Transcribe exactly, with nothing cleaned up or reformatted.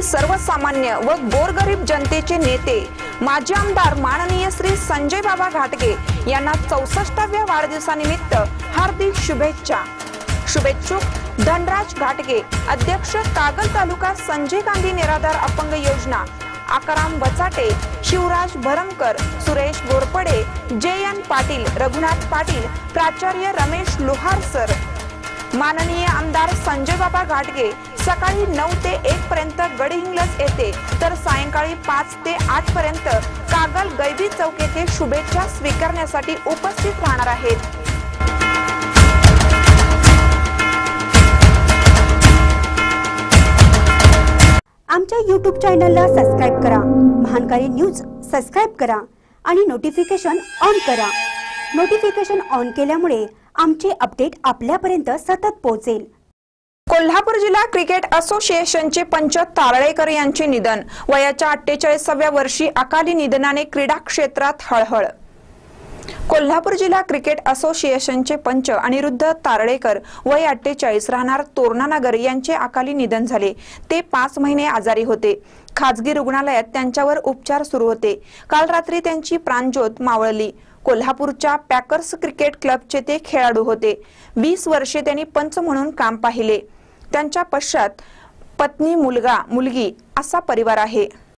सर्वसामान्य व गोरगरीब जनतेचे नेते माजी आमदार माननीय श्री संजय बाबा घाटगे यांना चौसष्टाव्या वाढदिवसानिमित्त हार्दिक शुभेच्छा। शुभेच्छुक धनराज घाटगे, अध्यक्ष कागल तालुका संजय गांधी निराधार अपंग योजना, आकाराम बचाटे, शिवराज भरमकर, सुरेश गोरपडे, जे एन पाटील, रघुनाथ पाटील, प्राचार्य रमेश लोहार सर। माननीय आमदार संजय बाबा घाटगे सकाळी नऊ ते एक पर्यंत गडहिंग्लज येथे तर सायंकाळी पाच ते आठ पर्यंत कागल गैबी चौक येथे शुभेच्छा स्वीकारण्यासाठी उपस्थित राहणार आहेत। आमच्या यूट्यूब चॅनलला सबस्क्राइब करा, महानकारी न्यूज सबस्क्राइब करा आणि नोटिफिकेशन ऑन करा। नोटिफिकेशन ऑन केल्यामुळे आमचे अपडेट आपल्यापर्यंत सतत पोहोचेल। कोल्हापूर जिल्हा क्रिकेट असोसिएशनचे पंच तारळेकर यांचे निधन, वयाच्या अठ्ठेचाळीसाव्या वर्षी अकाली निधनाने क्रीडा क्षेत्रात हळहळ। कोल्हापूर जिल्हा क्रिकेट असोसिएशनचे पंच अनिरुद्ध तारळेकर वय अठ्ठेचाळीस राहणार तोरणानगर यांचे अकाली निधन झाले। ते पाच महिने आजारी होते। खाजगी रुग्णालयात त्यांच्यावर उपचार सुरू होते। काल रात्री त्यांची प्राणज्योत मावळली। कोल्हापूरच्या पॅकर्स क्रिकेट क्लबचे ते खेळाडू होते। वीस वर्षे त्यांनी पंच म्हणून काम पाहिले। त्यांच्या पश्चात पत्नी, मुलगा, मुलगी असा परिवार आहे।